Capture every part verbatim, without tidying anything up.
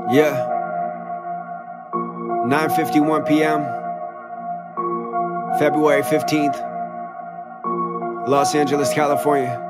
Yeah. nine fifty-one p m February fifteenth, Los Angeles, California.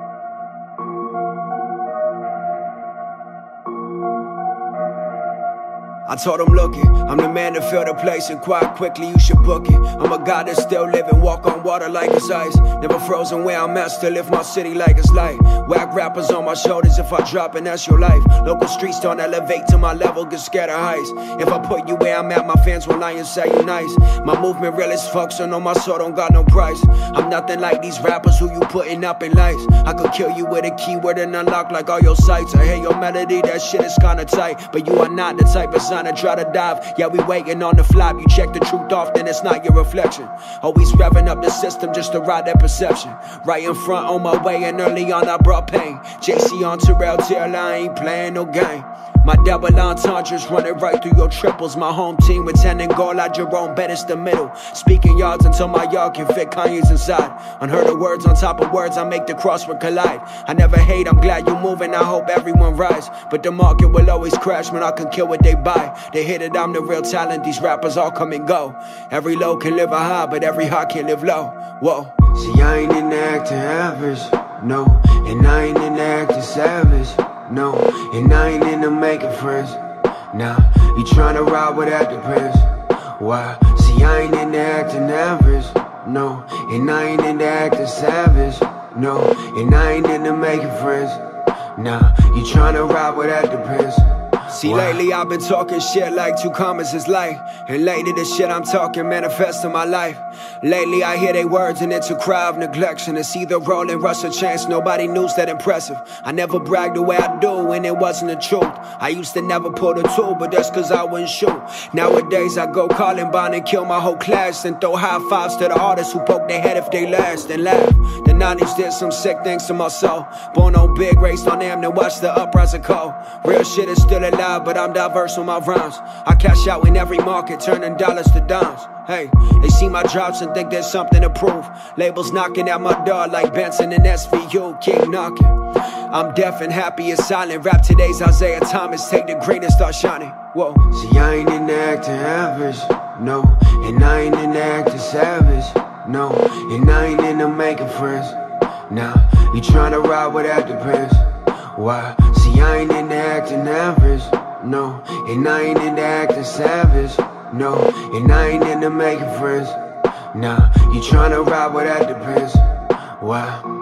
I told him, look it, I'm the man to fill the place, and quite quickly you should book it. I'm a guy that's still living, walk on water like it's ice. Never frozen where I'm at, still live my city like it's light. Whack rappers on my shoulders, if I drop and that's your life. Local streets don't elevate to my level, get scared of heights. If I put you where I'm at, my fans will lie and say you nice. My movement real as fuck, so know my soul don't got no price. I'm nothing like these rappers who you putting up in lights. I could kill you with a keyword and unlock like all your sights. I hear your melody, that shit is kinda tight, but you are not the type of sign to try to dive. Yeah, we waiting on the flop. You check the truth off, then it's not your reflection. Always revving up the system just to ride that perception. Right in front on my way, and early on I brought pain. J C on Terrell till I ain't playing no game. My double entendres running right through your triples. My home team with ten and goal like Jerome Bettis the middle. Speaking yards until my yard can fit Kanye's inside. Unheard of words on top of words, I make the crossword collide. I never hate, I'm glad you moving, I hope everyone rise. But the market will always crash when I can kill what they buy. They hit it, I'm the real talent, these rappers all come and go. Every low can live a high, but every high can live low. Whoa. See, I ain't in the acting average, no. And I ain't in the acting savage, no. And I ain't in the making friends, nah. You tryna ride without the prince, why? See, I ain't in the acting average, no. And I ain't in the acting savage, no. And I ain't in the making friends, nah. You tryna ride without the prince. See, lately I've been talking shit like two commas is light. And lately the shit I'm talking manifests in my life. Lately I hear they words and it's a cry of neglection. It's either roll and rush or chance, nobody knew's that impressive. I never bragged the way I do and it wasn't the truth. I used to never pull the tool, but that's cause I wouldn't shoot. Nowadays I go Columbine and kill my whole class, and throw high fives to the artists who poke their head if they last and laugh. The nineties did some sick things to my soul. Born on big, raised on them, then watch the uprising cold. Real shit is still alive, but I'm diverse on my rhymes. I cash out in every market, turning dollars to dimes. Hey, they see my drops and think there's something to prove. Labels knocking at my door like Benson and S V U, keep knocking. I'm deaf and happy and silent. Rap today's Isaiah Thomas, take the green and start shining. Whoa. See, I ain't in the acting average, no. And I ain't in the acting savage, no. And I ain't in the making friends, nah. You tryna ride without the prince, why? See, I ain't in the acting average, no. And I ain't in the acting savage, no. And I ain't in the making friends, nah. You tryna ride without the prince, why?